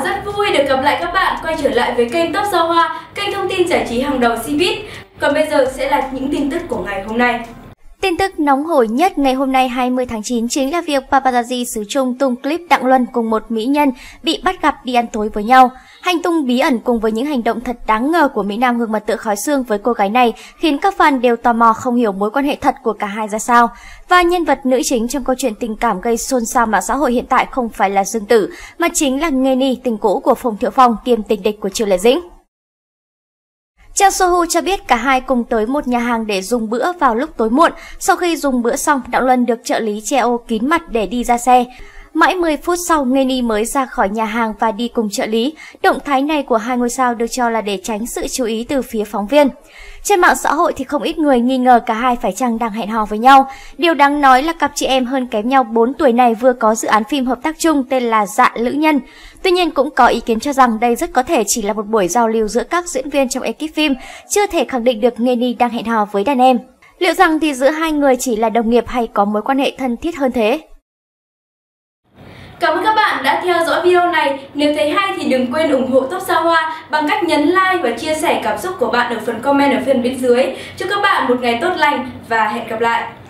rất vui được gặp lại các bạn quay trở lại với kênh Top Sao Hoa, kênh thông tin giải trí hàng đầu Cbiz. Còn bây giờ sẽ là những tin tức của ngày hôm nay. Tin tức nóng hổi nhất ngày hôm nay 20 tháng 9 chính là việc paparazzi xứ Trung tung clip Đặng Luân cùng một mỹ nhân bị bắt gặp đi ăn tối với nhau. Hành tung bí ẩn cùng với những hành động thật đáng ngờ của mỹ nam gương mặt tựa khói xương với cô gái này khiến các fan đều tò mò không hiểu mối quan hệ thật của cả hai ra sao. Và nhân vật nữ chính trong câu chuyện tình cảm gây xôn xao mạng xã hội hiện tại không phải là Dương Tử, mà chính là Nghê Ni, tình cũ của Phùng Thiệu Phong kiêm tình địch của Triều Lệ Dĩnh. Trang Sohu cho biết cả hai cùng tới một nhà hàng để dùng bữa vào lúc tối muộn. Sau khi dùng bữa xong, Đặng Luân được trợ lý che ô kín mặt để đi ra xe. Mãi 10 phút sau, Nghê Ni mới ra khỏi nhà hàng và đi cùng trợ lý. Động thái này của hai ngôi sao được cho là để tránh sự chú ý từ phía phóng viên. Trên mạng xã hội thì không ít người nghi ngờ cả hai phải chăng đang hẹn hò với nhau. Điều đáng nói là cặp chị em hơn kém nhau 4 tuổi này vừa có dự án phim hợp tác chung tên là Dạ Lữ Nhân. Tuy nhiên cũng có ý kiến cho rằng đây rất có thể chỉ là một buổi giao lưu giữa các diễn viên trong ekip phim, chưa thể khẳng định được Nghê Ni đang hẹn hò với đàn em. Liệu rằng thì giữa hai người chỉ là đồng nghiệp hay có mối quan hệ thân thiết hơn thế? Cảm ơn các bạn đã theo dõi video này. Nếu thấy hay thì đừng quên ủng hộ Top Sao Hoa bằng cách nhấn like và chia sẻ cảm xúc của bạn ở phần comment ở phần bên dưới. Chúc các bạn một ngày tốt lành và hẹn gặp lại.